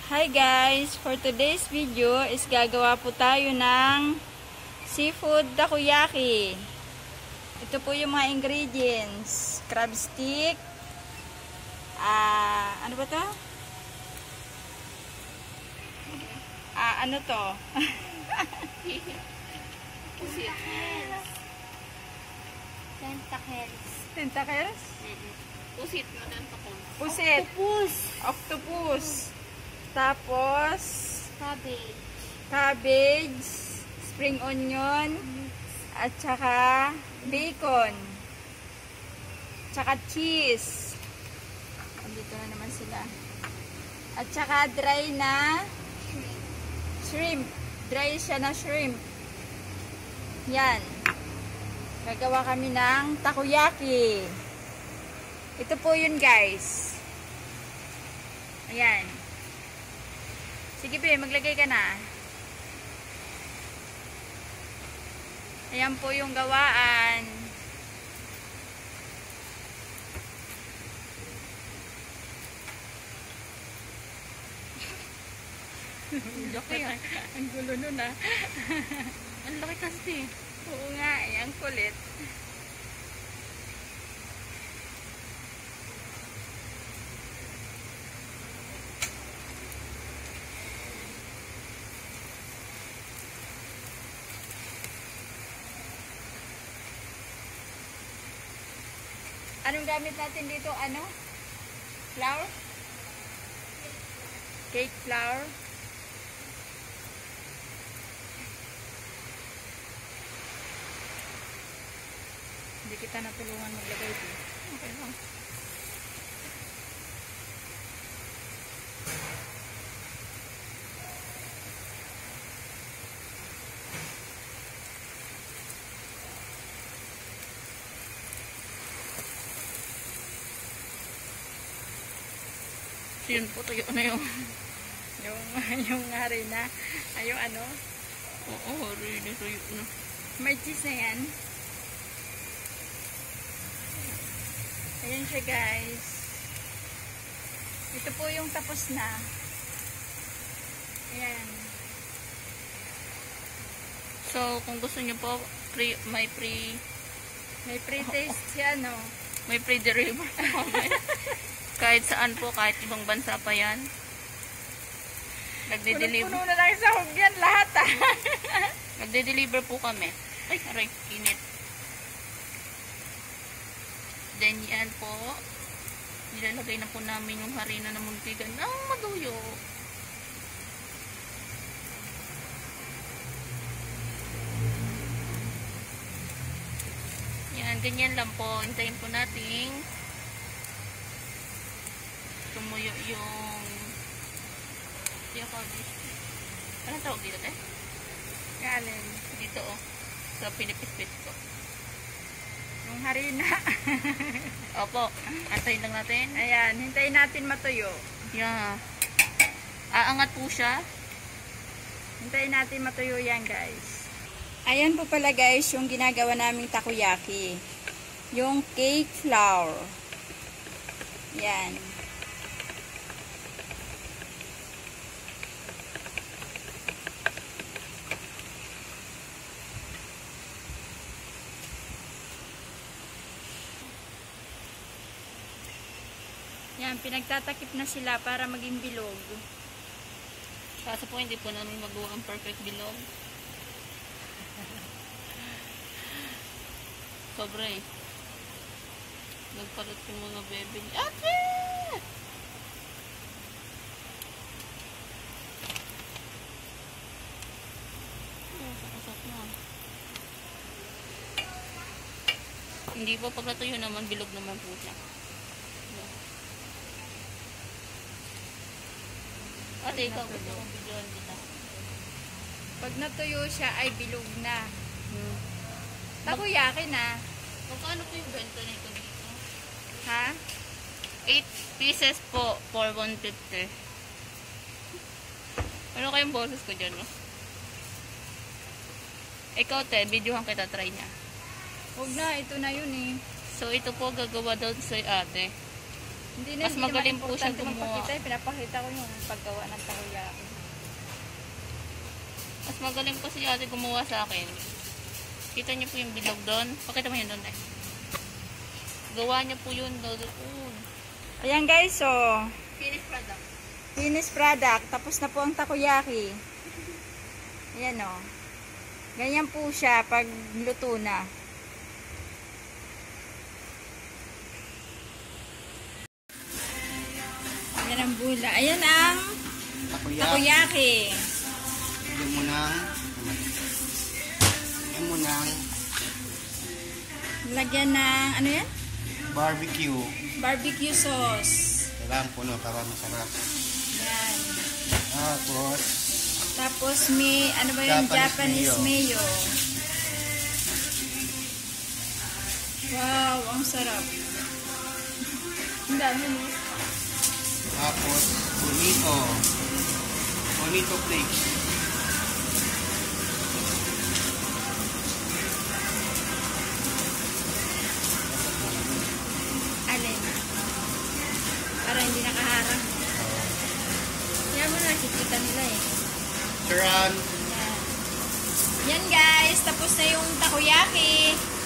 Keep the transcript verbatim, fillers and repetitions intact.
Hi guys! For today's video is gagawa po tayo ng seafood takoyaki. Ito po yung mga ingredients. Crab stick. Ah, ano ba to? Ah, ano to? Tentacles. Tentacles? Pusit na tentacles. Pusit. Octopus. Octopus. Tapos, Cabbage. cabbage, spring onion, at saka bacon, tsaka cheese. Andito na naman sila. At saka dry na shrimp. Dry siya na shrimp. Yan. Gagawa kami ng takoyaki. Ito po yun guys. Ayan. Sige be, maglagay ka na. Ayan po yung gawaan. Laki ah. Ang gulo nun ah. Ang laki kasi. Oo nga eh, ang kulit. Anong gamit natin dito? Ano? Flour? Cake flour? Hindi kita natulungan maglagay ito. Okay lang. Yun po, tuyo na yung... yung, yung hari na. Ay, yung ano? Oo, hari na tuyo na. May cheese na yan. Ayan siya guys. Ito po yung tapos na. Ayan. So, kung gusto nyo po, pre, may pre... May pre-taste siya, no? May pre-deliver po kami. Kahit saan po, kahit ibang bansa pa yan. Nagde-deliver. Puno-puno na lang sa hugyan lahat ah. Nagde-deliver po kami. Ay, aray, kinit. Then yan po, nilalagay na po namin yung harina na muntigan ng maduyo. Yan, ganyan lang po. Hintayin po natin tumuyo yung yung anong tawag dito eh? Galing. Dito oh, sa pinipit-pit ko. Yung harina. Opo, antayin lang natin. Ayan, hintayin natin matuyo. Yeah. Aangat po siya. Hintayin natin matuyo yan guys. Ayan po pala guys yung ginagawa naming takoyaki. Yung cake flour. Yan. Yan, pinagtatakip na sila para maging bilog. Kaso po hindi po namin magawa ang perfect bilog. Sobra eh. Nagpalit yung mga bebe ni Ate! Oh, sakasap na. Hindi po pag natuyo naman, bilog naman po siya. Ate, ikaw gusto mong videoan kita. Pag natuyo siya ay bilog na. Hmm. Takoyaki na. Magkano po yung benta nito dito? Ha? eight pieces po for one fifty. Ano kayong boses ko dyan, no? Ikaw, te, videohan kita, try niya. Huwag na, ito na yun eh. So, ito po gagawa daw sa ate. Hindi na, Mas hindi magaling naman po siya importante gumawa. magpakita. Eh. Pinapakita ko yung paggawa ng takoyaki. Mas magaling po si ate gumawa sa akin. Kita niyo po yung bilog doon. Pakita mo yun doon eh. Gawa niya po yun doon. Ayan guys, so Finished product. finished product. Tapos na po ang takoyaki. Ayan o. Ganyan po siya pag luto na. Ayan ang bula. Ayan ang Takoyaki. takoyaki. Lagyan mo ng lagyan mo ng Lagyan ng, ano yan? barbecue. Barbecue sauce. Kailangan puno para masarap. Yan. Tapos, Tapos may, ano ba yung Japanese Japanese mayo. Wow, ang sarap. Ang dami mo. tapos, bonito. Bonito flakes. Alin? Para hindi nakaharang. Kaya mo nakikita nila eh. Charan. Yan. Yan guys, tapos na yung takoyaki.